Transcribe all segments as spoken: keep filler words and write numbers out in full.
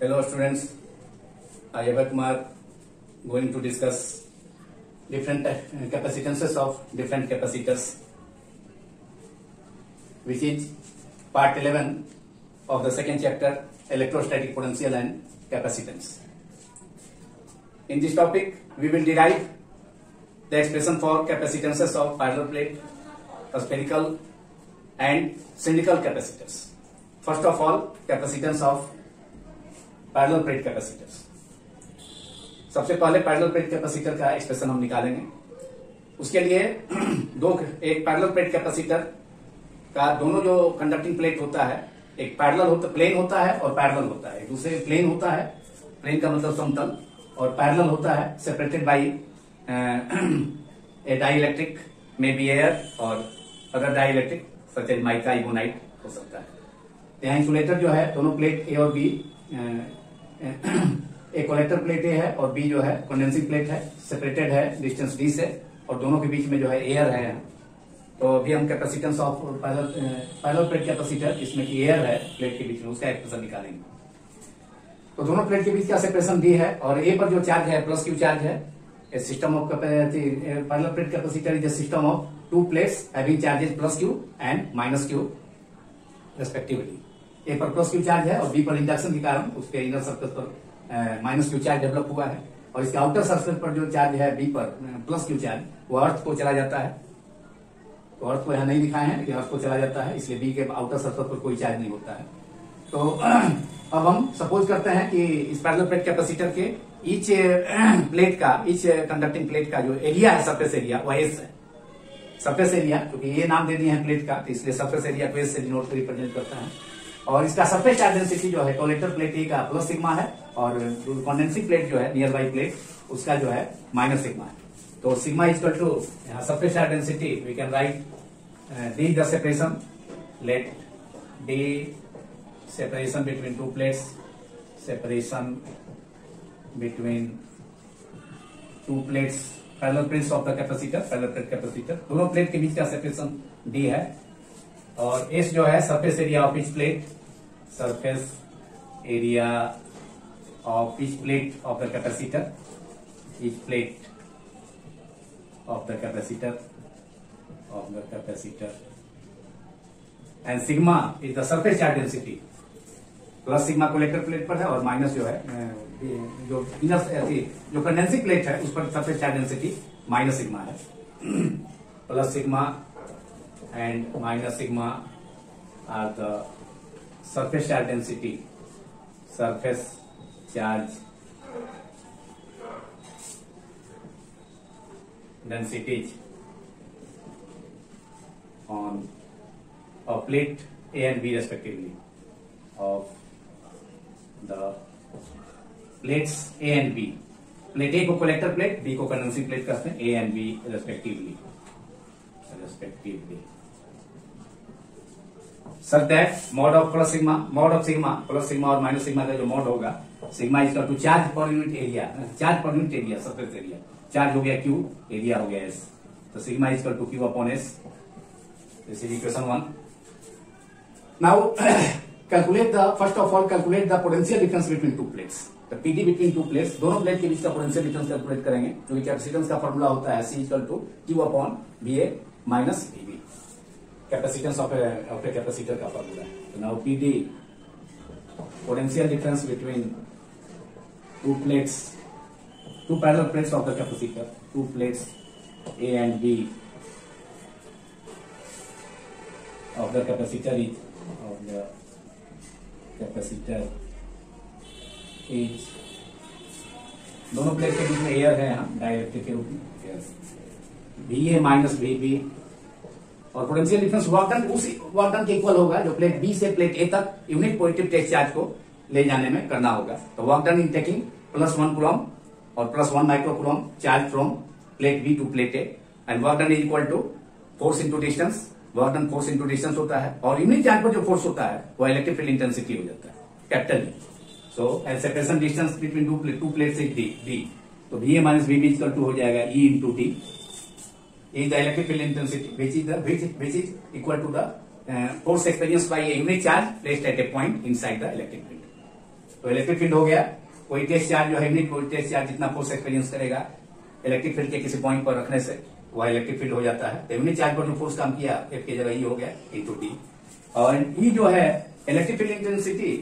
Hello students, I Abhay Kumar going to discuss different uh, capacitances of different capacitors, which is part eleven of the second chapter, electrostatic potential and capacitance. In this topic, we will derive the expression for capacitances of parallel plate, spherical and cylindrical capacitors. First of all, capacitance of parallel plate capacitors. सबसे पहले parallel plate capacitor का expression हम निकालेंगे. उसके लिए दो एक parallel plate capacitor का दोनों जो कंडक्टिंग प्लेट होता है, एक पैरेलल होता प्लेन होता है और पैरेलल होता है. दूसरे प्लेन होता है, प्लेन का मतलब समतल, और पैरेलल होता है separated by a dielectric may be air और other dielectric such as mica ebonite हो सकता है. यहाँ इंसुलेटर जो है दोनों प्लेट ए और बी, एक कलेक्टर प्लेट ए है और बी जो है कंडेंसिंग प्लेट है, सेपरेटेड है डिस्टेंस डी से, और दोनों के बीच में जो है एयर है. तो अभी हम capacitance of parallel plate capacitor, इसमें की एयर है प्लेट के बीच में, उसका एक्सप्रेशन निकालेंगे. तो दोनों प्लेट के बीच का सेपरेशन डी है और ए पर जो चार्ज है प्लस क्यू चार्ज है. System of parallel plate capacitor is a system of two plates having charges plus Q and minus Q respectively. A पर प्लस क्यू चार्ज है और बी पर इंडक्शन के कारण उसके इनर सरफेस पर माइनस क्यू चार्ज डेवलप हुआ है, और इसके आउटर सरफेस पर जो चार्ज है बी पर प्लस क्यू चार्ज, वो अर्थ को चला जाता है. तो अर्थ को यहाँ नहीं दिखाए हैं लेकिन अर्थ को चला जाता है, इसलिए बी के आउटर सरफेस पर कोई चार्ज नहीं होता है. तो अब हम सपोज करते हैं कि इस पैरेलल प्लेट कैपेसिटर के ईच प्लेट का, ईच कंडक्टिंग प्लेट का जो एरिया है, सरफेस एरिया, वह एस है. सरफेस एरिया, क्योंकि ये नाम दे दिए हैं प्लेट का, तो इसलिए सरफेस एरिया को एस से डिनोट कर रिप्रेजेंट करता है. और इसका सरफेस चार्ज डेंसिटी जो है कलेक्टर प्लेट ए का प्लस सिग्मा है, और कंडेंसिंग प्लेट जो है नियर बाई प्लेट उसका जो है माइनस सिग्मा है. तो sigma is equal to surface charge density, we can write D the separation, let D separation between two plates, separation between two plates, parallel plates of the capacitor, parallel plate capacitor, दोनों plate के बीच का separation D है. और S जो है surface area of each plate, surface area of each plate of the capacitor, each plate of the capacitor of the capacitor, and sigma is the surface charge density. Plus sigma collector plate पर है और minus जो है जो inner जो condensing plate है उस पर surface charge density minus sigma है. Plus sigma and minus sigma are the surface charge density, surface charge densities on a plate A and B respectively, of the plates A and B. Plate A को collector plate, B को condensing plate कहते हैं, A and B respectively, respectively. Such that mod of plus sigma, mod of sigma, plus sigma और minus sigma का जो mod होगा, sigma is to charge पर unit area, charge पर unit area, surface area, charge हो गया Q, area हो गया S. तो sigma is to Q upon S. This is equation one. Now calculate the, first of all calculate the potential difference between two plates. तो PD between two plates, दोनों plate के बीच का potential difference calculate करेंगे, क्योंकि capacitance का formula होता है C equal to Q upon B A minus B B. Capacitance of of a capacitor का फॉर्मूला है. तो now PD, potential difference between two plates, two parallel plates of the capacitor, two plates A and B of the capacitor is of the capacitor is, दोनों plate के बीच में air है यहाँ dielectric के रूप में, B A minus B B. और पोटेंशियल डिफरेंस वर्क डन उसी वर्क डन के इक्वल होगा जो प्लेट बी से प्लेट ए तक यूनिट पॉजिटिव टेक चार्ज को ले जाने में करना होगा. तो work done in taking plus one coulomb और plus one micro coulomb charge from plate B to plate A, and work done is equal to force into distance. Work done force into distance होता है, और unit charge पर जो force होता है वो electric field intensity हो जाता है, capital E. So and separation distance between two plate, two plates is D D. तो B A minus B B equal to हो जाएगा E into T. is the electric field intensity, which is the which, which is equal to the uh, force experienced by a unit charge placed at a point inside the electric field. तो electric field हो गया, कोई test charge जो है unit कोई test charge जितना force experience करेगा electric field के किसी पॉइंट पर रखने से वह इलेक्ट्रिक फील्ड हो जाता है। तो यूनिट चार्ज पर जो फोर्स काम किया एफ की जगह ई हो गया इंटू डी। और ई जो है electric field intensity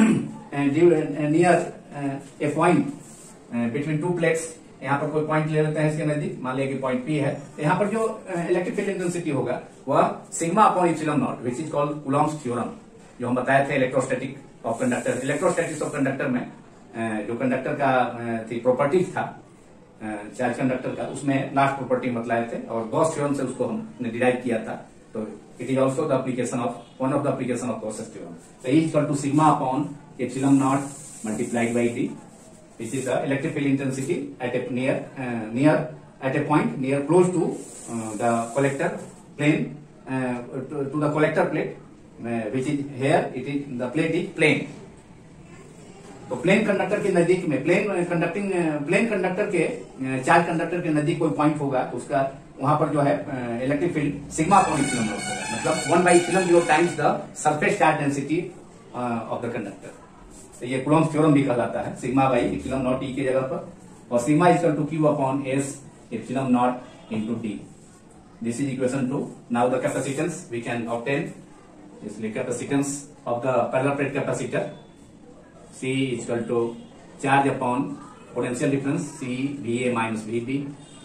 near a point between two plates, यहाँ पर कोई पॉइंट ले लेते हैं इसके नजदीक, मान लिया कि पॉइंट पी है, तो यहाँ पर जो इलेक्ट्रिक फील्ड इंटेंसिटी होगा वह sigma upon epsilon naught which is called Coulomb's theorem, जो हम बताए थे electrostatic of conductor. Electrostatics of conductor में जो कंडक्टर का थी प्रॉपर्टीज था चार्ज कंडक्टर का, उसमें लास्ट प्रॉपर्टी बतलाए थे और गॉस थ्योरम से उसको हमने डिराइव किया था। तो it is also the application of one of the application of Gauss theorem. तो E equal to sigma upon epsilon naught multiplied by D, which is the electric field intensity at a near uh, near at a point near close to uh, the collector plane uh, to, to the collector plate uh, which is here it is the plate is plane। तो plane conductor के नजदीक में plane conducting plane conductor के charge conductor के नजदीक कोई point होगा तो उसका वहां पर जो है electric field sigma upon epsilon naught होगा, मतलब one by epsilon zero times the surface charge density of the conductor. तो ये कूलॉम्स थ्योरम भी कहलाता है, sigma by epsilon naught E की जगह पर, और sigma is equal to Q upon S epsilon naught into D. This is equation two. Now the capacitance we can obtain, इसलिए capacitance of the parallel plate capacitor C is equal to charge upon potential difference C V A minus V B,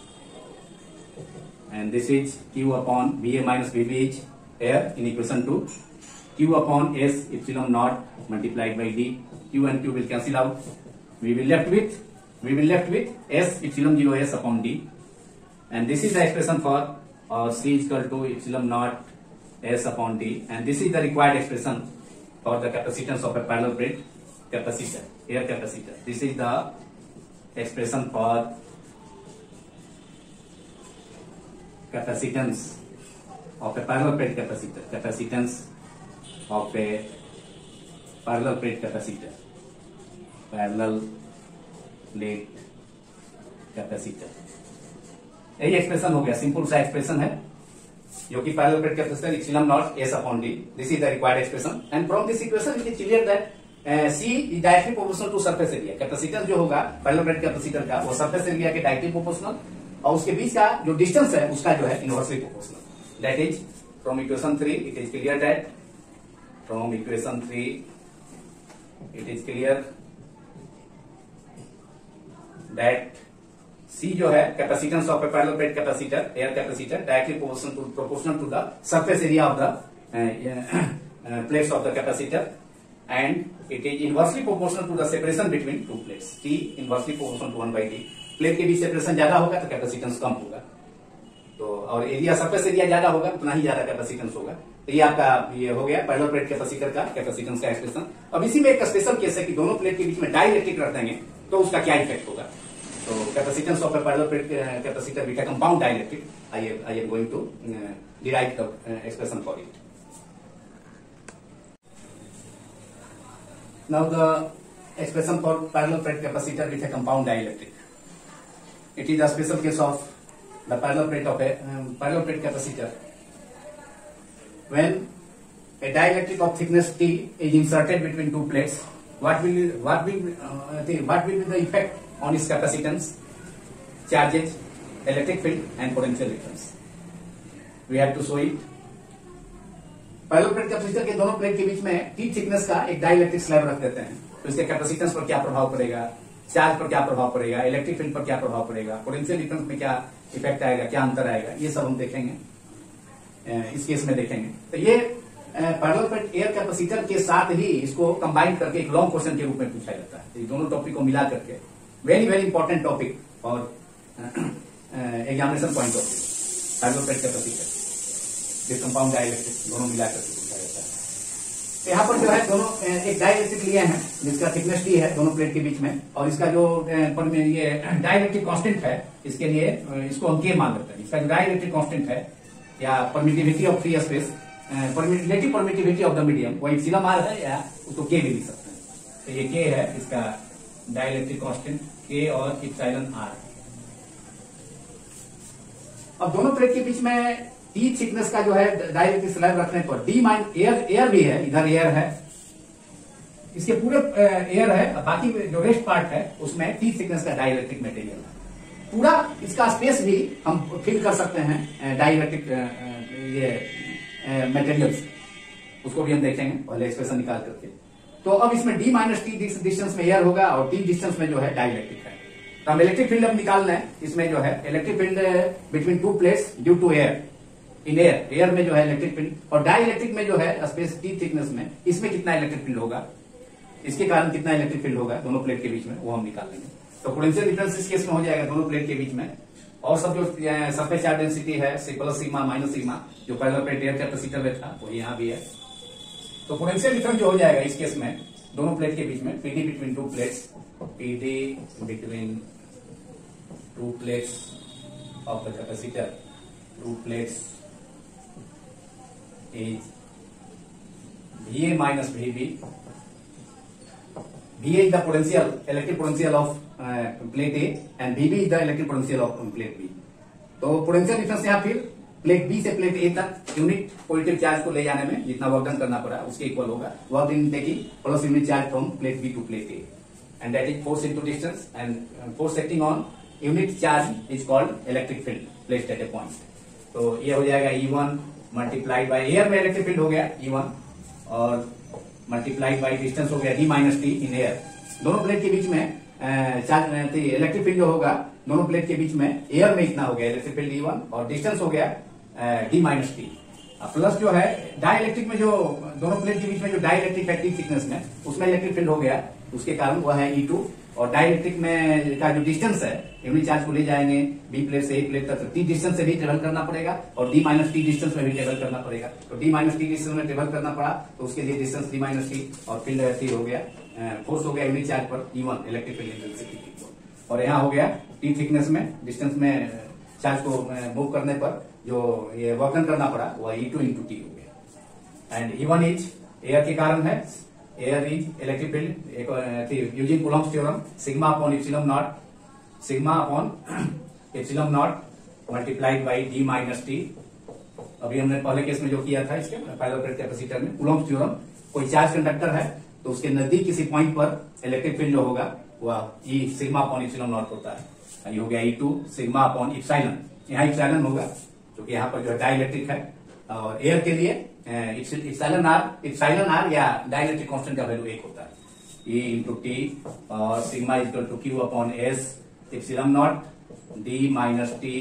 and this is Q upon V A minus V B is here in equation two, Q upon S epsilon naught multiplied by D, Q and Q will cancel out, we will left with we will left with S epsilon zero S upon D, and this is the expression for uh, C is equal to epsilon naught S upon D, and this is the required expression for the capacitance of a parallel plate capacitor, air capacitor. This is the expression for capacitance of a parallel plate capacitor. Capacitance of a parallel plate capacitor. Parallel plate capacitor. यही expression हो गया, simple सा expression है जो कि parallel plate capacitor epsilon naught S upon D. This is the required expression, and from this equation it is clear that C is directly proportional to surface area. Capacitance जो होगा parallel plate capacitor का वो surface area के directly proportional, और उसके बीच का जो distance है उसका जो है inversely proportional. That is from equation three it is clear that from equation three it is clear that C जो है capacitance of a parallel plate capacitor air capacitor directly proportional to proportional to the surface area of the plates of the capacitor, and it is inversely proportional to the separation between two plates. T inversely proportional to one by D. Plate के बीच separation ज्यादा होगा तो capacitance कम होगा, तो और area surface area ज्यादा होगा उतना ही ज्यादा कैपेसिटेंस होगा। तो ये आपका ये हो गया पैरेलल प्लेट कैपेसिटर का कैपेसिटेंस का एक्सप्रेशन। अब इसी में एक स्पेशल केस है कि दोनों प्लेट के बीच में डाइलेक्ट्रिक रख देंगे तो उसका क्या इफेक्ट होगा। तो capacitance of a parallel plate capacitor with a compound dielectric, I I am going to derive the expression for it. Now the expression for parallel plate capacitor with a compound dielectric. It is a special case of the parallel plate of a um, parallel plate capacitor. When a dielectric of thickness T is inserted between two plates, what will what will uh, the, what will be the effect on its capacitance, charges, electric field, and potential difference? We have to show it. Parallel plate capacitor के दोनों plate के बीच में T thickness का एक dielectric slab रख देते हैं, तो इसके कैपेसिटेंस पर क्या प्रभाव पड़ेगा, चार्ज पर क्या प्रभाव पड़ेगा, इलेक्ट्रिक फील्ड पर क्या प्रभाव पड़ेगा, पोटेंशियल डिफरेंस में क्या इफेक्ट आएगा, क्या अंतर आएगा, ये सब हम देखेंगे इस केस में देखेंगे। तो ये पैरेलल प्लेट एयर कैपेसिटर के साथ ही इसको कंबाइन करके एक लॉन्ग क्वेश्चन के रूप में पूछा जाता है। ये दोनों टॉपिक को मिला करके वेरी वेरी इंपॉर्टेंट टॉपिक और examination point of view, parallel plate capacitor compound dielectric दोनों मिलाकर पूछा जाता है। तो यहाँ पर जो है दोनों एक डाइलेक्ट्रिक लिए हैं जिसका थिकनेस टी है दोनों प्लेट के बीच में, और इसका जो ये डाइलेक्ट्रिक कांस्टेंट है इसके लिए इसको हम के मान लेते हैं। इसका जो डाइलेक्ट्रिक कांस्टेंट है या permittivity of free space, relative permittivity of the medium, वो इप्सिलॉन आर है या उसको के भी लिख सकते हैं। तो ये के है इसका डाइलेक्ट्रिक कांस्टेंट के और इप्सिलॉन आर। अब दोनों प्लेट के बीच में टी थिकनेस का जो है डाइलेक्ट्रिक स्लैब रखने पर डी माइन एयर एयर भी है, इधर एयर है इसके पूरे एयर है, बाकी जो रेस्ट पार्ट है उसमें टी थिकनेस का डाइलेक्ट्रिक मटेरियल है। पूरा इसका स्पेस भी हम फिल कर सकते हैं डाइलेक्ट्रिक ये मटेरियल्स, उसको भी हम देखेंगे पहले एक्सप्रेशन निकाल करके। तो अब इसमें डी माइनस टी डिस्टेंस में एयर होगा और टी डिस्टेंस में जो है डाइलेक्ट्रिक है। तो हम इलेक्ट्रिक फील्ड अब निकालना है। इसमें जो है electric field between two plates due to air, in air air में जो है इलेक्ट्रिक फील्ड, और डाई इलेक्ट्रिक में जो है स्पेस टी थिकनेस में, इसमें कितना इलेक्ट्रिक फील्ड होगा, इसके कारण कितना इलेक्ट्रिक फील्ड होगा दोनों प्लेट के बीच में, वो हम निकाल लेंगे। तो पोटेंशियल डिफरेंस इस केस में हो जाएगा दोनों प्लेट के बीच में। और सब जो सरफेस चार्ज डेंसिटी है C plus sigma minus sigma, जो पहला प्लेट एयर कैपेसिटर में था वो यहाँ भी है। तो पोटेंशियल डिफरेंस जो हो जाएगा इस केस में दोनों प्लेट के बीच में, PD between two plates, PD between two plates of the capacitor, two plates is V A minus V B. V A is the potential, electric potential of uh, plate A and V B is the electric potential of um, plate B. तो potential difference यहाँ फिर plate B से plate A तक unit positive charge को ले जाने में जितना वर्क डन करना पड़ा उसके इक्वल होगा work in taking plus unit charge from plate B to plate A, and that is force into distance, and force acting on unit charge is called electric field placed at a point. तो ये हो जाएगा E one multiplied by air में electric field हो गया E one, और multiplied by distance हो गया D minus T in air. दोनों प्लेट के बीच में चार्ज इलेक्ट्रिक फील्ड जो होगा दोनों प्लेट के बीच में एयर में इतना हो गया इलेक्ट्रिक फील्ड ई वन, और डिस्टेंस हो गया डी माइनस टी। प्लस जो है डाई इलेक्ट्रिक में जो दोनों प्लेट के बीच में जो डाई इलेक्ट्रिक है टी थिकनेस में, उसमें इलेक्ट्रिक फील्ड हो गया, उसके कारण वह है ई टू। और डाई इलेक्ट्रिक में का जो डिस्टेंस है यूनिट चार्ज को ले जाएंगे बी प्लेट से ए प्लेट तक, टी डिस्टेंस से भी ट्रेवल करना पड़ेगा और डी माइनस टी डिस्टेंस में भी ट्रेवल करना पड़ेगा। तो डी माइनस टी डिस्टेंस में ट्रेवल करना पड़ा तो उसके लिए डिस्टेंस डी माइनस टी, और फील्ड ऐसे हो गया फोर्स हो गया यूनिट चार्ज पर E one electric field intensity, और यहाँ हो गया टी थिकनेस में डिस्टेंस में चार्ज को मूव करने पर जो ये वर्क करना पड़ा वह ई टू इंटू टी हो गया। And E one is air के कारण है, air is electric field using Coulomb's theorem, sigma upon epsilon naught, sigma upon epsilon naught multiplied by D minus T. अभी हमने पहले केस में जो किया था इसके पैरेलल प्लेट कैपेसिटर में कूलॉम्स थ्योरम, कोई चार्ज कंडक्टर है तो उसके नजदीक किसी पॉइंट पर इलेक्ट्रिक फील्ड जो होगा वह E sigma upon epsilon naught होता है। ये हो गया E two sigma upon epsilon, यहाँ एप्सिलॉन होगा क्योंकि यहाँ पर जो है डाई इलेक्ट्रिक है, और एयर के लिए एप्सिलॉन आर एप्सिलॉन आर या डाई इलेक्ट्रिक कांस्टेंट का वैल्यू एक होता है, ई इंटू टी, और sigma equal to Q upon S epsilon naught D minus T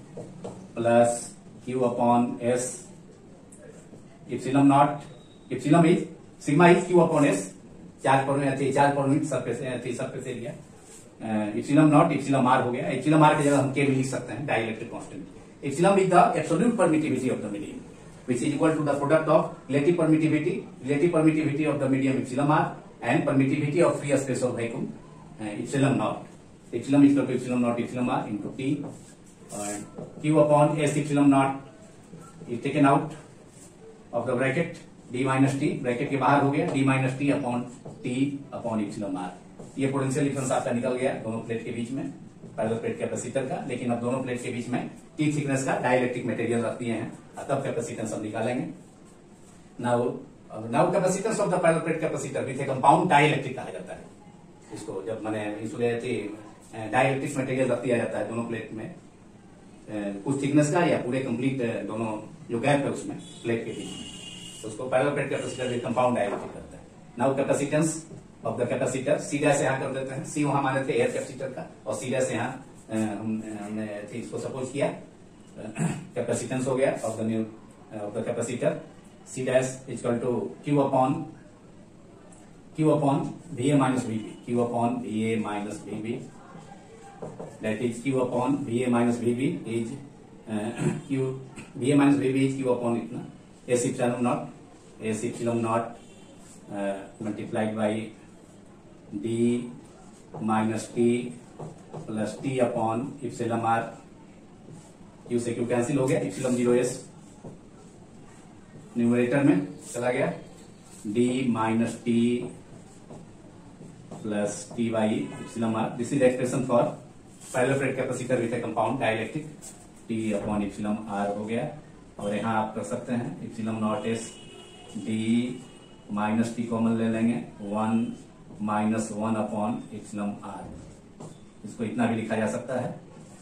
plus Q upon S epsilon naught, epsilon is sigma is Q upon S, charge पर charge पर unit surface surface area, epsilon naught epsilon R हो गया। Epsilon R की जगह हम के भी लिख सकते हैं dielectric constant. Epsilon is the absolute permittivity of the medium which is equal to the product of relative permittivity, relative permittivity of the medium epsilon r and permittivity of free space of vacuum uh, epsilon naught. Epsilon is equal to epsilon naught epsilon r into t, and q upon s epsilon naught is taken out of the bracket, d minus t bracket के बाहर हो गया, d minus t upon t upon epsilon r। ये potential difference आपका निकल गया दोनों plate के बीच में पैरेलल प्लेट कैपेसिटर का। लेकिन अब दोनों प्लेट के बीच में टी थिकनेस का डाइलेक्ट्रिक मटेरियल रख दिए हैं, तब कैपेसिटेंस हम निकालेंगे। Now now capacitance of the parallel plate capacitor with a compound dielectric कहा जाता है इसको, जब मैंने इंसुलेटेड डाइलेक्ट्रिक मटेरियल रख दिया जाता है दोनों प्लेट में कुछ थिकनेस का या पूरे कंप्लीट दोनों जो गैप है उसमें प्लेट के बीच में, तो उसको parallel plate capacitor with compound dielectric करता है। Now capacitance of the capacitor C dash यहाँ कर देते हैं, सी वहां माने थे एयर कैपेसिटर का, और सी डैश यहाँ हमने इसको सपोज किया कैपेसिटेंस हो गया of the new of the capacitor, C dash equal to Q upon Q upon V A minus V B, Q upon V A minus V B, that is Q upon V A minus V B is Q V A minus V B is Q upon इतना S epsilon naught S epsilon naught multiplied by D minus T plus T upon epsilon R, Q से Q cancel हो गया, epsilon zero S numerator में चला गया, D minus T plus T by epsilon R. This is expression for parallel plate capacitor with a compound dielectric, T upon epsilon R हो गया, और यहाँ आप कर सकते हैं epsilon naught S D minus T common ले लेंगे, one minus one upon epsilon R, इसको इतना भी लिखा जा सकता है।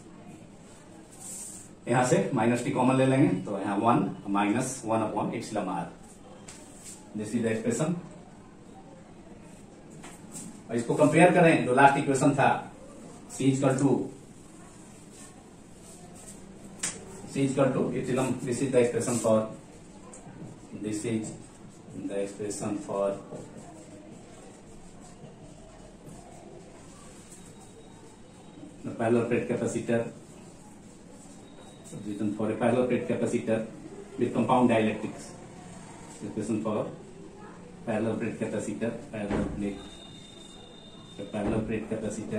यहां से माइनस टी कॉमन ले लेंगे तो यहां one minus one upon epsilon R, this is the expression. और इसको कंपेयर करें जो लास्ट इक्वेशन था, C equal to C equal to epsilon, this is the expression for this is the expression for the parallel plate capacitor, written for a parallel plate capacitor with compound dielectrics. Equation for parallel plate capacitor, parallel plate, the parallel plate capacitor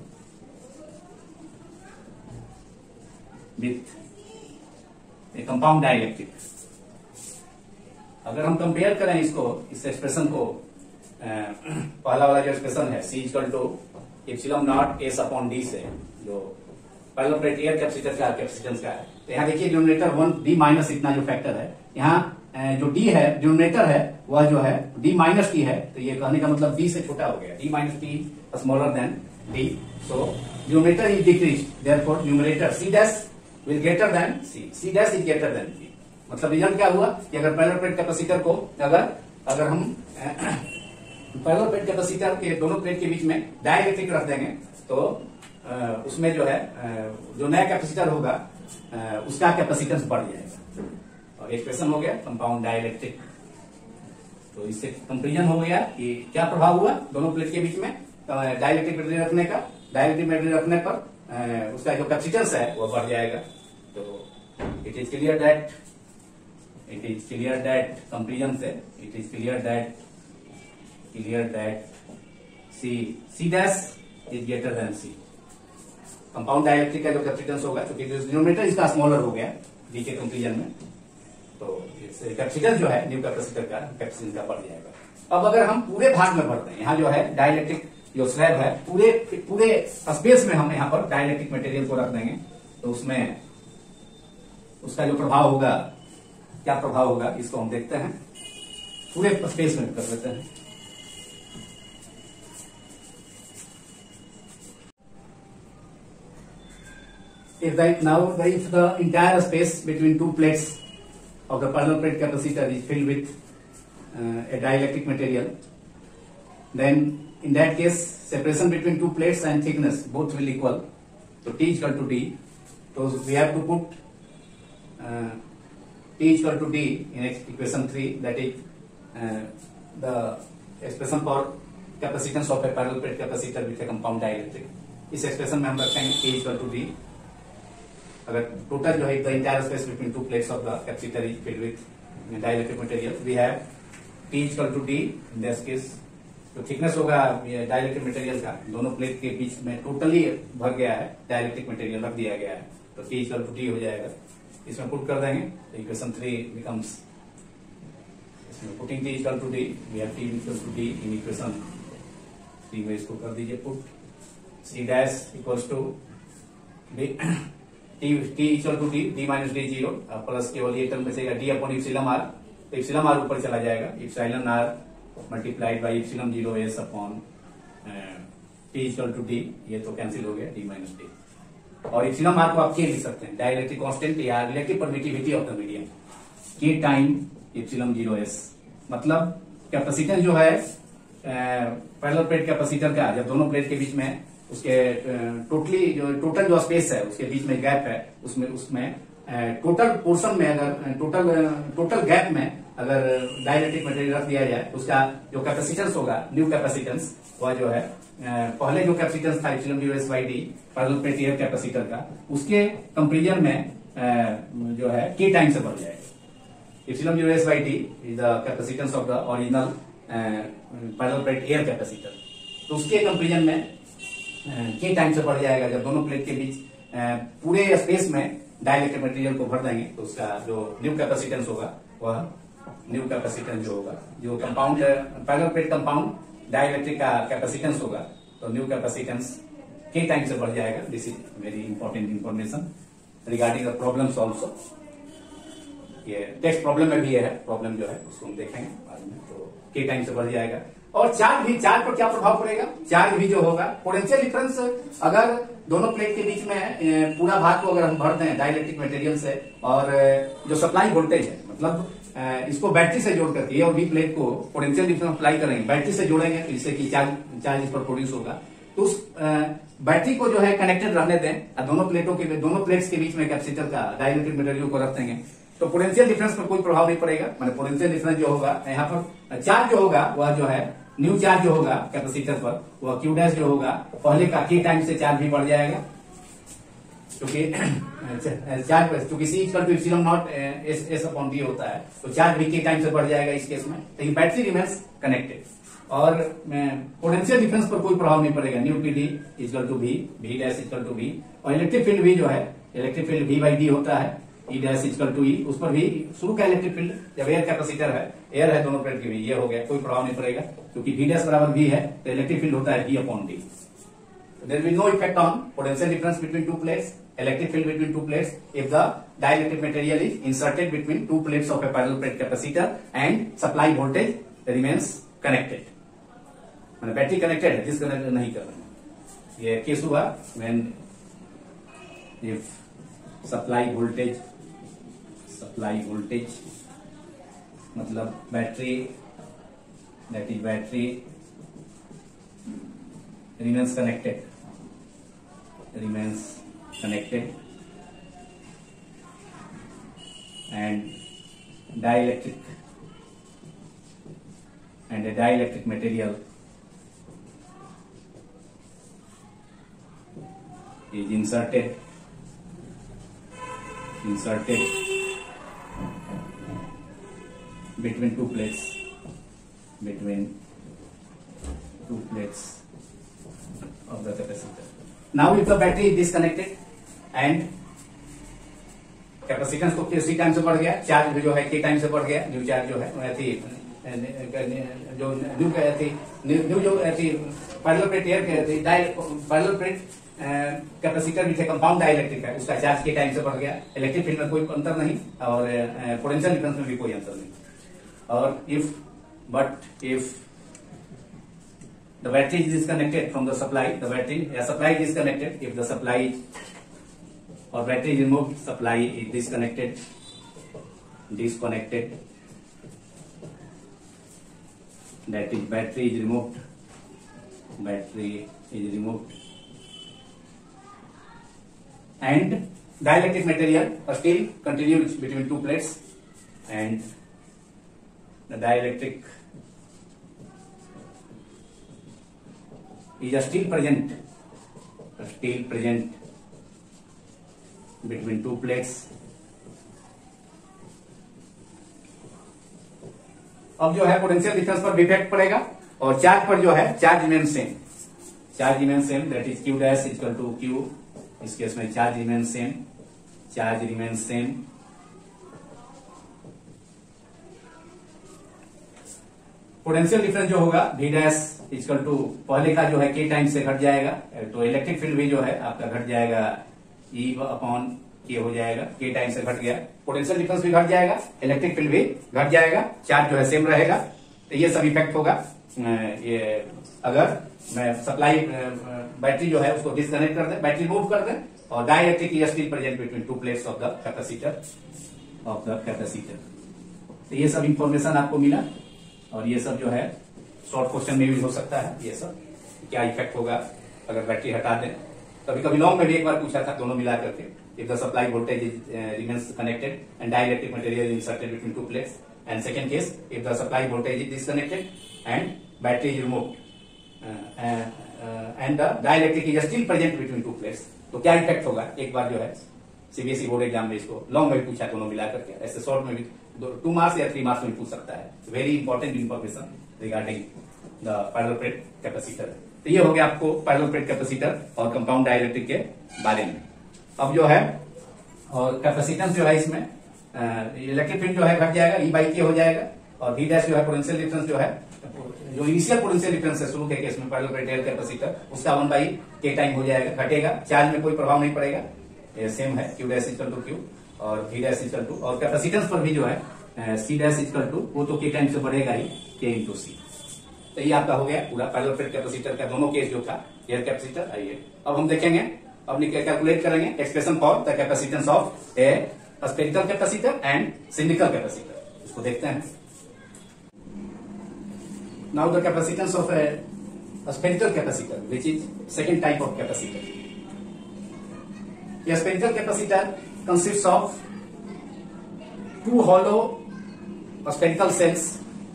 with a compound dielectric. अगर हम compare करें इसको, इस expression को, पहला वाला जो expression है C equal to epsilon naught S upon D से, जो पैरेलल प्लेट एयर कैपेसिटर का कैपेसिटेंस का है, तो यहाँ देखिए डिनोमिनेटर वन डी माइनस इतना जो फैक्टर है, यहाँ जो डी है डिनोमिनेटर है वह जो है डी माइनस टी है, तो ये कहने का मतलब डी से छोटा हो गया, D minus T smaller than D, so denominator is decrease, therefore numerator C dash will greater than C, C dash is greater than C. मतलब रिजल्ट क्या हुआ कि अगर पैरेलल प्लेट कैपेसिटर को अगर अगर हम पैरेलल प्लेट कैपेसिटर के दोनों प्लेट के बीच में डाइलेक्ट्रिक रख देंगे तो उसमें जो है जो नया कैपेसिटर होगा उसका कैपेसिटेंस बढ़ जाएगा, और एक्सप्रेशन हो गया कंपाउंड डाइलेक्ट्रिक। तो इससे कंपेरिजन हो गया कि क्या प्रभाव हुआ दोनों प्लेट के बीच में डाइलेक्ट्रिक मटेरियल रखने का, डाइलेक्ट्रिक मटेरियल रखने पर उसका जो कैपेसिटेंस है वो बढ़ जाएगा। तो it is clear that it is clear that comparison से it is clear that clear that C C dash is greater than C, compound dielectric का जो कैपेसिटेंस होगा, क्योंकि डिनोमिनेटर इसका स्मॉलर हो गया डी के कंपेरिजन में, तो कैपेसिटेंस जो है न्यू कैपेसिटर का कैपेसिटेंस का बढ़ जाएगा। अब अगर हम पूरे भाग में बढ़ते हैं, यहाँ जो है डाइलेक्ट्रिक जो स्लैब है पूरे पूरे स्पेस में हम यहाँ पर डाइलेक्ट्रिक मटेरियल को रख देंगे, तो उसमें उसका जो प्रभाव होगा, क्या प्रभाव होगा इसको हम देखते हैं, पूरे स्पेस में कर लेते हैं। If the, now if the entire space between two plates of the parallel plate capacitor is filled with uh, a dielectric material, then in that case separation between two plates and thickness both will equal, so T is equal to D. So we have to put uh, T is equal to D in equation three, that is uh, the expression for capacitance of a parallel plate capacitor with a compound dielectric. इस expression में हम रखेंगे T is equal to D। अगर total जो है the entire space between two plates of the capacitor is filled with dielectric material, we have T equal to D in this case. तो thickness होगा dielectric material का, दोनों plate के बीच में टोटली भर गया है, डाइलेक्ट्रिक मटेरियल रख दिया गया है, तो टी इक्वल टू डी हो जाएगा। इसमें पुट कर देंगे तो इक्वेशन थ्री बिकम्स, इसमें putting T equal to D, we have T equal to D in equation three में, इसको कर दीजिए put, C dash equals to D T T equal to D, D minus D zero, plus केवल ये term बचेगा D upon इप्सिलम are, तो इप्सिलम are ऊपर चला जाएगा, epsilon R multiplied by epsilon zero S upon T equal to D, ये तो cancel हो गया डी माइनस डी, और इप्सिलम आर को आप के लिख सकते हैं डाइलेक्ट्रिक कांस्टेंट या relative permittivity of the medium, K time epsilon zero S. मतलब कैपेसिटेंस जो है पैरेलल प्लेट कैपेसिटर का, जब दोनों प्लेट के बीच में उसके टोटली जो टोटल जो स्पेस है उसके बीच में गैप है, उसमें उसमें टोटल पोर्शन में अगर टोटल टोटल गैप में अगर डाइलेक्ट्रिक मटेरियल रख दिया जाए, उसका जो कैपेसिटेंस होगा न्यू कैपेसिटेंस, वह जो है पहले जो कैपेसिटेंस था epsilon zero S by D parallel plate air capacitor का, उसके कंपेरिजन में जो है के टाइम से बढ़ जाएगा। Epsilon zero S by D is the capacitance of the original parallel plate air capacitor, तो उसके कंपेरिजन में के टाइम से बढ़ जाएगा। जब दोनों प्लेट के बीच पूरे स्पेस में डाइलेक्ट्रिक मटेरियल को भर देंगे तो उसका जो न्यू कैपेसिटेंस होगा वह न्यू कैपेसिटेंस जो होगा, जो compound parallel plate compound dielectric का कैपेसिटेंस होगा, तो न्यू कैपेसिटेंस के टाइम से बढ़ जाएगा। This is very important information regarding the problems also. ये टेक्स्ट प्रॉब्लम में भी है, प्रॉब्लम जो है उसको हम देखेंगे बाद में। तो के टाइम से बढ़ जाएगा। और चार्ज भी, चार्ज पर क्या प्रभाव पड़ेगा? चार्ज भी जो होगा, पोटेंशियल डिफरेंस अगर दोनों प्लेट के बीच में पूरा भाग को अगर हम भर दें डाइलेक्ट्रिक मटेरियल से, और जो सप्लाई वोल्टेज है, मतलब इसको बैटरी से जोड़ करके, और बी प्लेट को पोटेंशियल डिफरेंस अप्लाई करेंगे, बैटरी से जोड़ेंगे तो इससे कि चार्ज चार्ज इस पर प्रोड्यूस होगा। तो उस बैटरी को जो है कनेक्टेड रहने दें, दोनों प्लेटों के दोनों प्लेट्स के बीच में कैपेसिटर का डाइलेक्ट्रिक मटेरियल को रख देंगे, तो पोटेंशियल डिफरेंस पर कोई प्रभाव नहीं पड़ेगा। मतलब पोटेंशियल डिफरेंस जो होगा यहाँ पर, चार्ज जो होगा वह जो है न्यू चार्ज जो होगा कैपेसिटर पर, वह क्यू डैश जो होगा पहले का के टाइम से चार्ज भी बढ़ जाएगा, क्योंकि चार्ज चूंकि C equal to epsilon naught S S upon D होता है, तो चार्ज भी के टाइम से बढ़ जाएगा इस केस में। तो ये बैटरी रिमेन्स कनेक्टेड, और पोटेंशियल डिफरेंस पर कोई प्रभाव नहीं पड़ेगा। New P D equal to V, V dash equal to V, और इलेक्ट्रिक फील्ड भी जो है, electric field V by D होता है, E dash equal to E, उस पर भी शुरू का इलेक्ट्रिक फील्ड, जब एयर कैपेसिटर है, एयर है दोनों प्लेट के भी, ये हो गया, कोई प्रभाव नहीं पड़ेगा, क्योंकि वी डैश बराबर वी है, तो इलेक्ट्रिक फील्ड होता है V upon D. There will be no effect on potential difference between two plates, electric field between two plates, if the dielectric material is inserted between two plates of a parallel plate capacitor and supply voltage remains connected. मैंने battery connected है, disconnect नहीं कर रहे। ये case हुआ when if supply voltage supply voltage मतलब battery, that is battery remains connected remains connected and dielectric and a dielectric material is inserted inserted between two plates between two plates of the capacitor. Now if the battery is disconnected and capacitance को किसी time से बढ़ गया, charge जो है के time से बढ़ गया, न्यू चार्ज जो है थी जो न्यू थी न्यू जो थी पैरेलल प्लेट एयर के थी पैरेलल प्लेट कैपेसिटर भी थे कंपाउंड डाइलेक्ट्रिक है, उसका चार्ज के टाइम से बढ़ गया, इलेक्ट्रिक फील्ड में कोई अंतर नहीं और पोटेंशियल डिफरेंस में भी कोई अंतर नहीं। और if but if the battery is disconnected from the supply, the battery a supply is disconnected, if the supply or battery is removed, supply is disconnected disconnected that is battery is removed battery is removed and dielectric material still continues between two plates and the dielectric is still present still present between two plates। अब जो है potential difference पर effect पड़ेगा और charge पर जो है charge remain same charge remain same that is Q dash equal to Q, इस केस में charge remain same charge remain same potential difference जो होगा वी डैश इक्वल टू पहले का जो है के टाइम से घट जाएगा, तो इलेक्ट्रिक फील्ड भी जो है आपका घट जाएगा, ई अपॉन के हो जाएगा, के टाइम से घट गया, पोटेंशियल डिफरेंस भी घट जाएगा, इलेक्ट्रिक फील्ड भी घट जाएगा, चार्ज जो है सेम रहेगा। तो ये सब इफेक्ट होगा ये अगर मैं सप्लाई बैटरी जो है उसको डिस्कनेक्ट कर दें, बैटरी मूव कर दें और dielectric is still present between two plates of the capacitor of the capacitor. तो ये सब इंफॉर्मेशन आपको मिला और ये सब जो है शॉर्ट क्वेश्चन में यूज हो सकता है। ये सब क्या इफेक्ट होगा अगर बैटरी हटा दें, कभी कभी लॉन्ग में भी एक बार पूछा था दोनों मिला करके, if the supply voltage is remains connected and dielectric material inserted between two plates, and second case if the supply voltage is disconnected and battery is removed and the dielectric is still present between two plates, तो क्या effect होगा। एक बार जो है CBSE board exam में इसको long में भी पूछा दोनों मिला करके, ऐसे शॉर्ट में भी टू मार्क्स या थ्री मार्क्स में पूछ सकता है। Very important information regarding the parallel plate capacitor. तो ये हो गया आपको पैरेलल प्लेट कैपेसिटर और कंपाउंड डाइलेक्ट्रिक के बारे में। अब जो है और कैपेसिटेंस जो है इसमें इलेक्ट्रिक फील्ड जो है घट जाएगा, ई बाई के हो जाएगा, और वी डैश जो है पोटेंशियल डिफरेंस जो है जो इनिशियल पोटेंशियल डिफरेंस है शुरू के केस में पैरेलल प्लेट एयर कैपेसिटर, उसका वन बाई के टाइम हो जाएगा, घटेगा, चार्ज में कोई प्रभाव नहीं पड़ेगा, ये सेम है Q dash equal to Q. और वी डैश इक्वल टू, और कैपेसिटेंस पर भी जो है सी डैश इक्वल टू, वो तो के टाइम से बढ़ेगा ही, के इंटू सी। तो ये आपका हो गया पूरा पैरेलल प्लेट कैपेसिटर का दोनों केस जो था, एयर कैपेसिटर। आइए अब हम देखेंगे, अब कैलकुलेट करेंगे expression for the capacitance of a spherical capacitor and cylindrical capacitor. इसको देखते हैं। Now the capacitance of a spherical capacitor, which is second type of capacitor. A spherical capacitor consists of two hollow spherical cells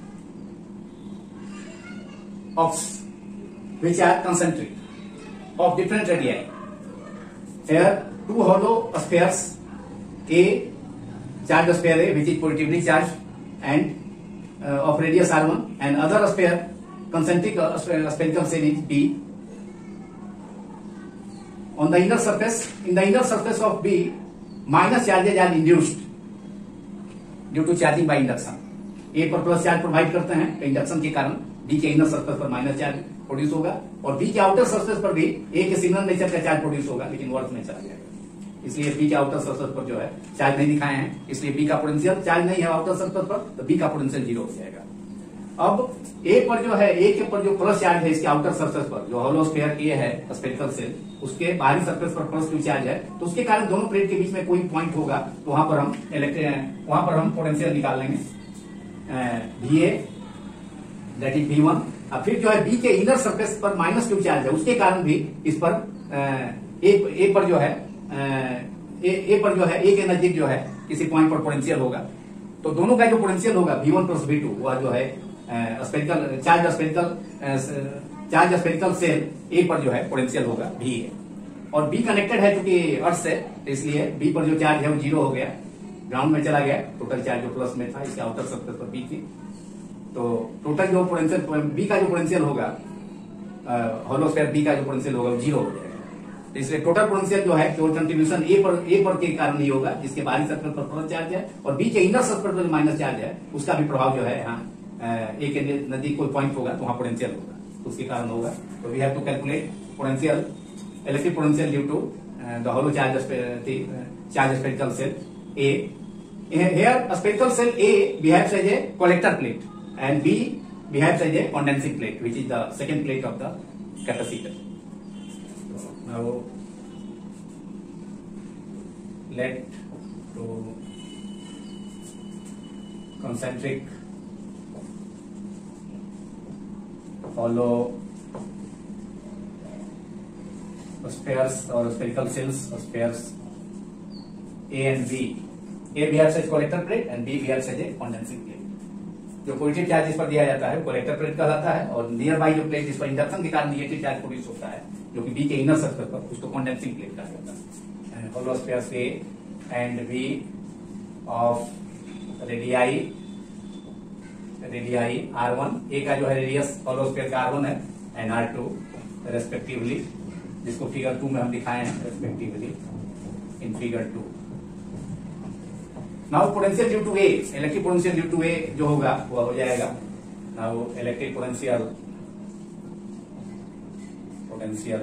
of which are concentric of different radii. Here two hollow spheres, A charged sphere A, which is positively charged and uh, of radius R one, and other sphere concentric uh, spherical cell is B. On the inner surface, in the inner surface of B, minus charges are induced due to charging by induction. A पर plus charge provide करते हैं, induction के कारण B के inner surface पर minus charge produce होगा, और B के आउटर सरफेस पर भी A के सिग्नल नेचर का चार्ज प्रोड्यूस होगा, लेकिन वर्थ में चला जाएगा। इसलिए B के आउटर सरफेस पर जो है चार्ज नहीं दिखाए हैं, इसलिए B का पोटेंशियल चार्ज नहीं है आउटर सरफेस पर, तो B का पोटेंशियल जीरो हो जाएगा। अब A पर जो है, A के पर जो प्लस चार्ज है इसके आउटर सरफेस पर, जो होलो स्फीयर A है स्फेरिकल सेल, उसके बाहरी सरफेस पर प्लस क्यू चार्ज है, तो उसके कारण दोनों प्लेट के बीच में कोई पॉइंट होगा, तो वहां पर हम इलेक्ट्रिक वहां पर हम पोटेंशियल निकाल लेंगे V A, that is V one. अब फिर जो है B के इनर सरफेस पर माइनस क्यू चार्ज है, उसके कारण भी इस पर ए, ए पर जो है ए, ए पर जो है ए के नजदीक जो है किसी पॉइंट पर पोटेंशियल होगा, तो दोनों का जो पोटेंशियल होगा V one plus V two, वह जो है spherical charge spherical charge spherical shell A पर जो है पोटेंशियल होगा भी है, और बी कनेक्टेड है क्योंकि अर्थ से, इसलिए बी पर जो चार्ज है वो जीरो हो गया, ग्राउंड में चला गया, टोटल चार्ज जो प्लस में था इसके आउटर सरफेस पर बी थी, तो टोटल जो पोटेंशियल बी का जो पोटेंशियल होगा होलो स्फीयर बी का जो पोटेंशियल होगा वो जीरो हो जाएगा। तो इसलिए टोटल पोटेंशियल जो है केवल कंट्रीब्यूशन ए पर ए पर के कारण ही होगा, जिसके बाहरी सरफेस पर प्लस चार्ज है, और बी के इनर सरफेस पर जो माइनस चार्ज है उसका भी प्रभाव जो है यहाँ ए के नजदीक कोई पॉइंट होगा तो वहां पोटेंशियल होगा, तो उसके कारण होगा। तो we have to calculate potential, electric potential due to the hollow charge charge spherical shell A. Here a spherical cell A behaves as a collector plate and B behaves as a condensing plate, which is the second plate of the capacitor. So now let to concentric hollow spheres or spherical cells or spheres A and B. A behaves as collector plate and B behaves as a condensing plate. जो positive charge जिस पर दिया जाता है collector plate कहलाता है, और near by जो प्लेट जिस पर इंडक्शन के कारण निगेटिव चार्ज प्रोड्यूस होता है जो कि बी के इनर सर्कल पर, उसको कंडेंसिंग प्लेट कहा जाता है। Hollow spheres A and B of radii radii R one, A का जो है रेडियस होलो स्फीयर का आर वन है एंड आर टू रेस्पेक्टिवली, जिसको फिगर टू में हम दिखाए हैं respectively in figure two. Now potential due to A, electric potential due to A जो होगा वह हो जाएगा now electric potential potential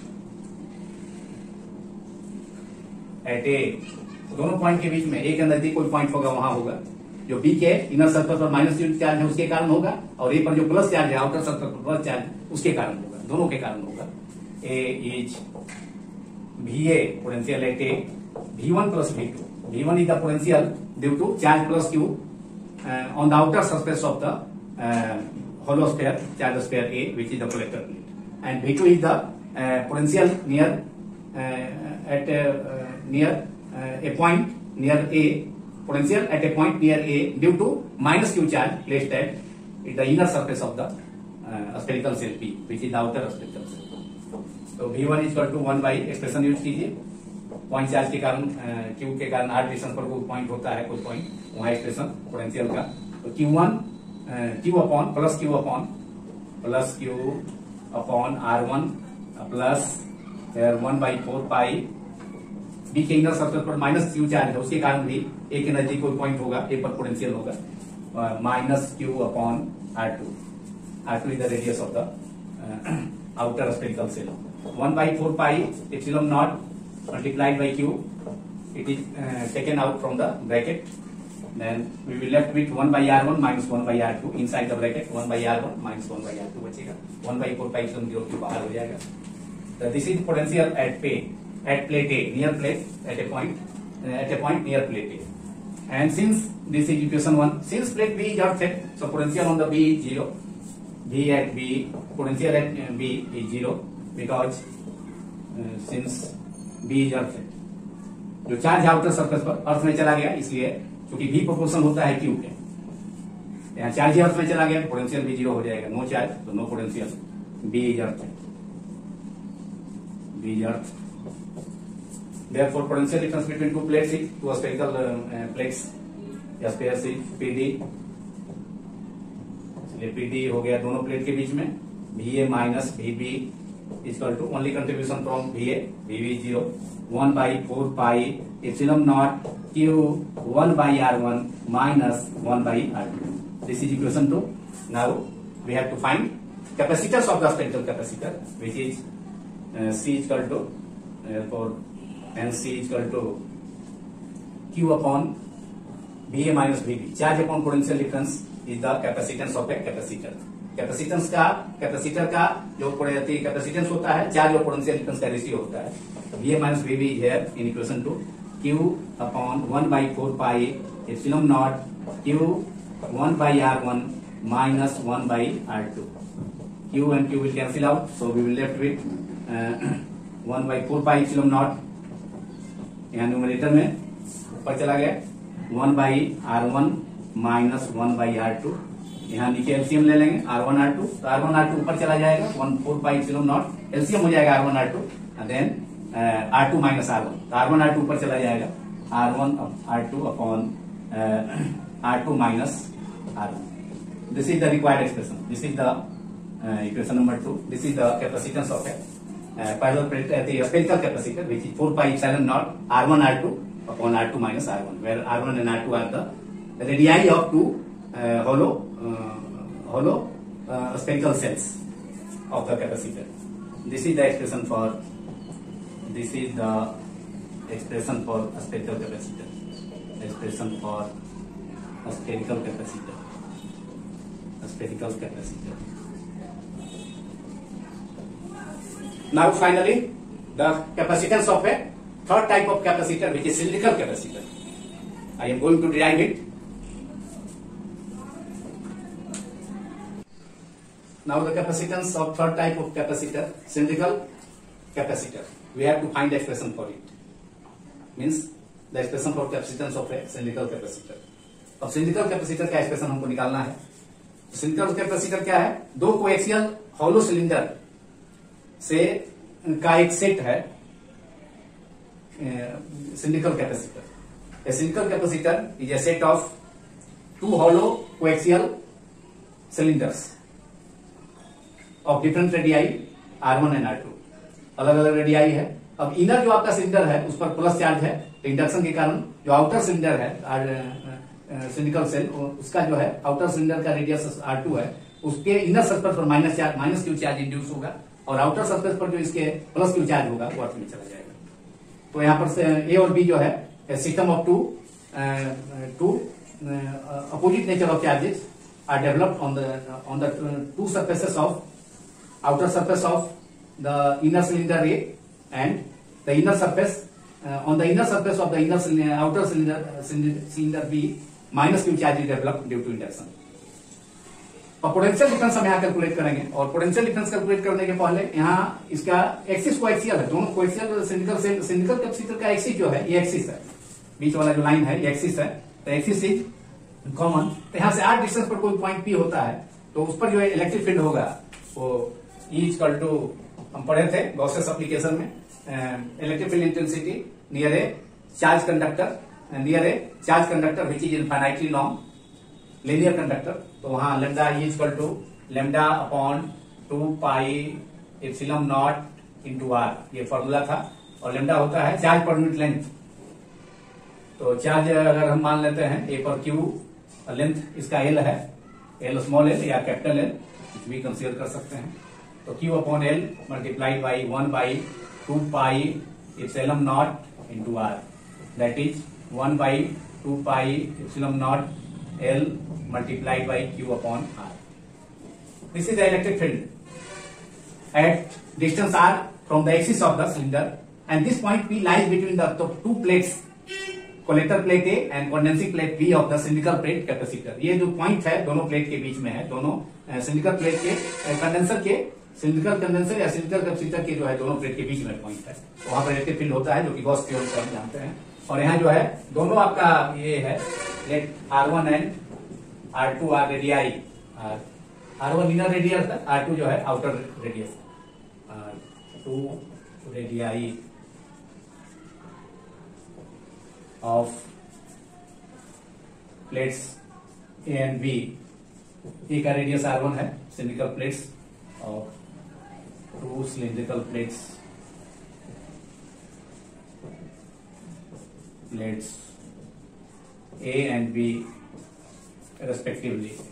at A, दोनों पॉइंट के बीच में ए के नजदीक कोई पॉइंट होगा वहां होगा, जो बी के इनर सर्कल पर माइनस चार्ज है उसके कारण होगा, और ए पर जो प्लस चार्ज है आउटर सर्कल पर प्लस चार्ज उसके कारण होगा, दोनों के कारण होगा। A is V A potential at A V one plus V two, V one is the potential due to charge plus Q uh, on the outer surface of the uh, hollow sphere, charge sphere A, which is the collector plate, and V two is the uh, potential near uh, at uh, near uh, a point near A, potential at a point near A due to minus Q charge placed at the inner surface of the uh, spherical cell P, which is the outer spherical cell. So V one is equal to one by expression use कीजिए, point charge के कारण Q के कारण are distance पर कोई point होता है, कोई पॉइंट वहां एक्सप्रेशन पोटेंशियल का, तो Q one Q upon plus Q upon plus Q upon are one plus one by four pi B के इनर सर्कल पर माइनस क्यू चार्ज है उसके कारण भी ए के नजदीक कोई पॉइंट होगा, ए पर पोटेंशियल होगा, minus Q upon R two, are two is the radius of the outer spherical shell, one by four pi epsilon naught multiplied by q it is uh, taken out from the bracket. Then we will left with one by r one minus one by r two inside the bracket. one by r one minus one by r two बचेगा. one by four pi epsilon zero q बाहर हो जाएगा. So this is potential at P, at plate A, near plate, at a point, uh, at a point near plate A. And since this is equation one, since plate B is earthed, so potential on the B is zero. B at B, potential at uh, B is zero because uh, since B is earthed. जो charge outer surface पर earth में चला गया, इसलिए क्योंकि V proportional होता है Q के, यहाँ चार्ज अर्थ में चला गया, पोटेंशियल भी जीरो हो जाएगा. नो चार्ज तो no potential. B is earth, B is earth. Therefore potential difference between two plates is two spherical uh, uh, plates या स्पेयर्स is P D. इसलिए P D हो गया दोनों प्लेट के बीच में. V A minus V B equal to only contribution from V A, V B is zero. one by four pi epsilon naught q one by r one minus one by r two. This is equation two. Now we have to find capacitors of the spherical capacitor, which is uh, C equal to uh, for and C equal to q upon V A minus V B. Charge upon potential difference is the capacitance of a capacitor. Capacitance का capacitor का जो capacitance होता है, charge और potential difference का ratio होता है. V A minus V B here in equation two, Q upon one by four pi epsilon naught Q one by r one minus one by r two. Q and Q will cancel out, so we will left with uh, one by four pi epsilon naught. यहाँ numerator में ऊपर चला गया one by r one minus one by r two. यहाँ नीचे LCM ले लेंगे r one r two, तो r one r two ऊपर चला जाएगा one four pi epsilon naught LCM हो जाएगा r one r two and then uh, r two minus r one, तो r one r two ऊपर चला जाएगा r one r two upon uh, r two minus r one. This is the required expression. This is the uh, equation number two. This is the capacitance of a uh, parallel plate, uh, the spherical capacitor, which is four pi epsilon naught r one r two upon r two minus r one, where r one and r two are the radii of two uh, hollow uh, hollow uh, spherical cells of the capacitor. This is the expression for this is the expression for a spherical capacitor. Expression for a spherical capacitor. A spherical capacitor. Now finally, the capacitance of a third type of capacitor, which is cylindrical capacitor. I am going to derive it. Now the capacitance of third type of capacitor, cylindrical capacitor. We have to find the expression for it. Means the expression for capacitance of a cylindrical capacitor. अब cylindrical capacitor का expression हमको निकालना है. cylindrical capacitor क्या है? दो coaxial hollow cylinder से का एक सेट है cylindrical capacitor. A cylindrical capacitor is a set of two hollow coaxial cylinders of different radii r one and r two. अलग अलग रेडियाई है. अब इनर जो आपका सिलेंडर है उस पर प्लस चार्ज है, तो इंडक्शन के कारण जो आउटर सिलेंडर है सिलिंड्रिकल सेल, उसका जो है आउटर सिलेंडर का रेडियस आर टू है, उसके इनर सरफेस पर minus charge minus Q charge induce होगा और आउटर सरफेस पर जो इसके प्लस क्यू चार्ज होगा वो अर्थ में चला जाएगा. तो यहाँ पर ए और बी जो है system of two two opposite nature of charges are developed on the on the two surfaces of outer surface of the inner cylinder A and the inner surface uh, on the inner surface of the inner cylinder, outer cylinder, uh, cylinder cylinder B minus Q charge is developed due to induction. और potential difference हम यहाँ calculate करेंगे और potential difference calculate करने के पहले यहाँ इसका एक्सिस कोएक्सियल है. दोनों coaxial cylindrical shell cylindrical capacitor का एक्सिस जो है ये एक्सिस है, बीच वाला जो लाइन है ये एक्सिस है, तो एक्सिस इज कॉमन. तो यहाँ से आर डिस्टेंस पर कोई पॉइंट पी होता है तो उस पर जो है इलेक्ट्रिक फील्ड होगा वो E इक्वल टू हम पढ़े थे गॉसेस एप्लीकेशन में electric field intensity near a charge conductor near a charge conductor which is infinitely long linear conductor. तो वहां lambda E equal to lambda upon two pi epsilon naught into R, ये formula था. और lambda होता है charge per unit length. तो charge अगर हम मान लेते हैं ए पर क्यू, लेंथ इसका एल है, एल स्मॉल एल या कैपिटल एल भी कंसीडर कर सकते हैं. तो Q upon L multiplied by one by two pi epsilon naught into R. that is one by two pi epsilon naught L multiplied by Q upon R. This is the electric field at distance R from the axis of the cylinder, and this point P lies between the two plates, collector plate A and condensing plate B of the cylindrical plate capacitor. ये जो point है दोनों plate के बीच में है, दोनों cylindrical plate के कंडेंसर के cylindrical कंडेंसर या cylindrical कैपेसिटर के जो है दोनों प्लेट के बीच में पॉइंट है, वहां पर इलेक्ट्रिक फील्ड होता है जो कि गॉस थ्योरम से हम जानते हैं। और यहाँ जो है दोनों आपका ये है plate R one and are two R radii, R one inner radius है, आर टू जो है outer radius, are two radii of plates A and B. A का रेडियस आर वन है, सिलिंड्रिकल प्लेट्स, और two cylindrical plates plates A and B respectively,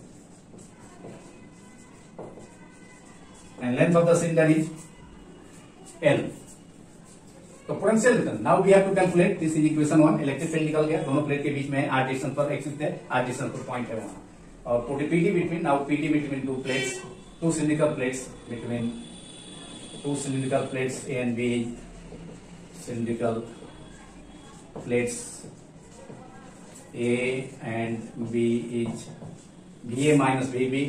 and length of the cylinder is L. तो potential return, now we have to calculate this is equation one. Electric field निकल गया, दोनों plate के बीच में r distance पर axis है, r distance पर पॉइंट है वहां, और PD between, now PD between two plates, two cylindrical plates between two cylindrical plates A and B, cylindrical plates A and B is V A minus V B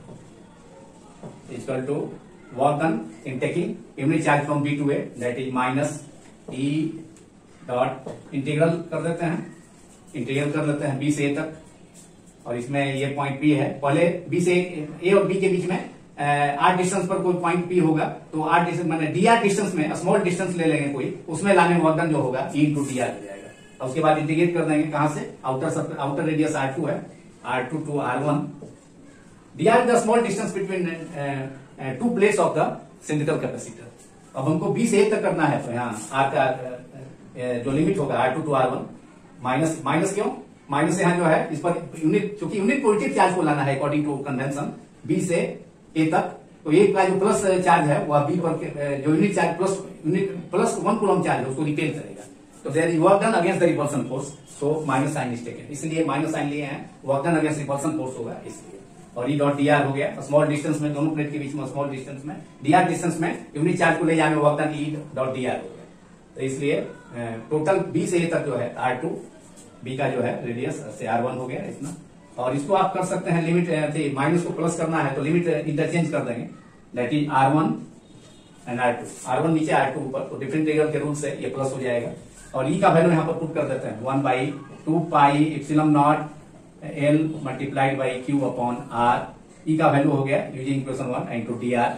is equal to work done in taking unit charge from B to A, that is minus E dot integral कर देते हैं, integral कर लेते हैं B से A तक, और इसमें ये पॉइंट P है। पहले B से A और B के बीच में आर डिस्टेंस पर कोई पॉइंट P होगा, तो आर डिस्टेंस मैंने डी आर डिस्टेंस में स्मॉल डिस्टेंस ले लेंगे कोई, उसमें लाने में वर्क डन जो होगा E इंटू डी आर हो जाएगा। और उसके बाद इंटीग्रेट कर देंगे कहां से, आउटर सब आउटर रेडियस आर टू है, are two to r one, d r the small distance between two plates of the cylindrical capacitor. अब हमको बी से ए तक करना है, तो यहाँ आर का uh, जो लिमिट होगा r two to r one, minus minus क्यों, माइनस यहाँ जो है इस पर यूनिट, चूंकि यूनिट पॉजिटिव चार्ज को लाना है अकॉर्डिंग टू कन्वेंशन बी से ए तक, तो ए का जो प्लस चार्ज है वह बी पर जो unit charge plus unit plus one coulomb charge है उसको रिपेल करेगा, तो there is work done against the repulsion force, so minus sign is taken, इसलिए माइनस साइन लिए हैं, work done against repulsion force होगा इसलिए। और ई डॉट डी आर हो गया, स्मॉल डिस्टेंस में दोनों प्लेट के बीच में स्मॉल डिस्टेंस में डी आर डिस्टेंस में यूनिट चार्ज को ले जाने में work done E dot d r हो गया, तो इसलिए टोटल बी से ए तक जो है आर टू, बी का जो है रेडियस से आर वन हो गया इतना। और इसको आप कर सकते हैं लिमिट, माइनस को प्लस करना है तो लिमिट इंटरचेंज कर देंगे, that is r one and are two, r one नीचे आर टू ऊपर, तो डिफरेंट इंटीग्रल के रूल से ये प्लस हो जाएगा। और ई का वैल्यू यहाँ पर पुट कर देते हैं, one by two pi epsilon naught L multiplied by q upon r, E का वैल्यू हो गया using equation one into d r,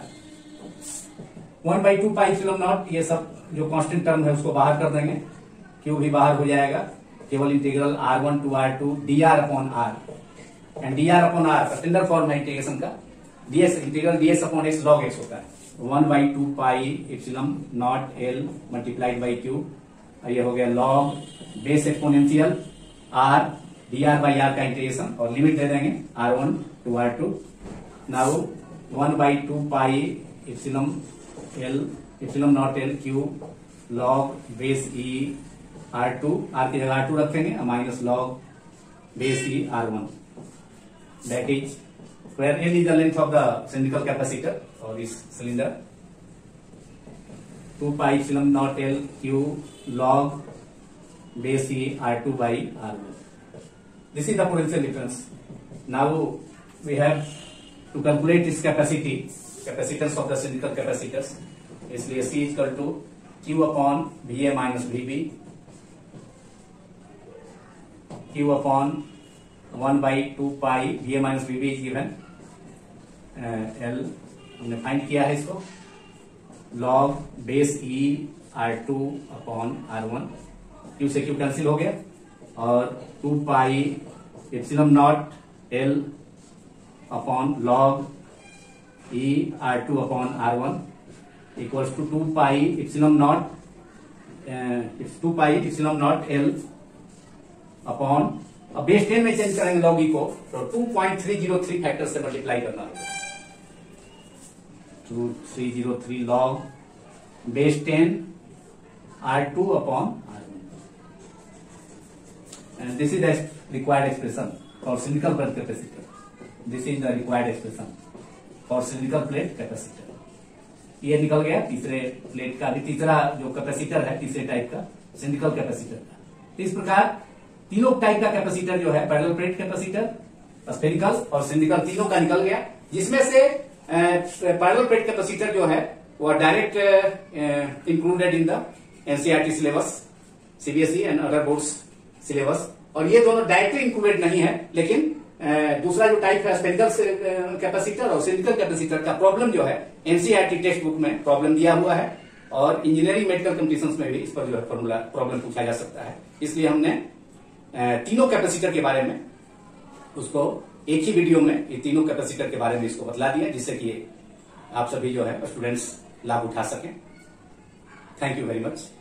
one by two pi epsilon naught, ये सब जो कांस्टेंट टर्म है उसको बाहर कर देंगे, क्यू भी बाहर हो जाएगा, केवल integral r one to are two d r upon r, and d r upon r का स्टैंडर्ड फॉर्म है इंटीग्रेशन का, ds integral ds upon x log x होता है, one by two pi epsilon naught L multiplied by q, ये हो गया log base exponential r d r by r का integration, और लिमिट दे देंगे r one to are two, now one by two pi epsilon L epsilon naught L q log base e r two, r की जगह r two रखेंगे, minus log base e r one, that is where L is the length of the cylindrical capacitor or this cylinder, two pi epsilon naught L Q log base E R two by R one. This is the potential difference. Now we have to calculate this capacity, capacitance of the cylindrical capacitors. इसलिए C is equal to Q upon V A minus V B, Q upon one by two pi V A minus V B is given, L हमने find किया है इसको, log base e r two upon are one, q से Q cancel हो गया, और two pi epsilon naught L upon log e r two upon are one equals to two pi epsilon naught two pi epsilon naught L upon, अब base ten में change करेंगे log e को, तो two point three zero three factor से multiply करना होगा, to three zero three log base ten r two upon are one, this is the required expression for silicon plate capacitor. This is the required expression for silicon plate capacitor. ये निकल गया तीसरे plate का, तीसरा जो capacitor है तीसरे type का सिलिकॉन कैपेसिटर का। तो इस प्रकार तीनों टाइप का कैपेसिटर जो है पैरेलल प्लेट कैपेसिटर, स्फेरिकल और सिलिकॉन तीनों का निकल गया, जिसमें से पैरेलल प्लेट कैपेसिटर जो है वो direct included in the NCERT syllabus, CBSE and other boards syllabus, और ये दोनों डायरेक्टली इंक्लूडेड नहीं है। लेकिन uh, दूसरा जो टाइप है स्फेरिकल कैपेसिटर और सिलिकॉन कैपेसिटर का प्रॉब्लम जो है एनसीईआरटी टेक्स्ट बुक में प्रॉब्लम दिया हुआ है, और इंजीनियरिंग मेडिकल कंपटीशंस में भी इस पर जो है फॉर्मूला प्रॉब्लम पूछा जा सकता है। इसलिए हमने uh, तीनों कैपेसिटर के बारे में उसको एक ही वीडियो में ये तीनों कैपेसिटर के बारे में इसको बतला दिया, जिससे कि आप सभी जो है स्टूडेंट्स लाभ उठा सकें। Thank you very much.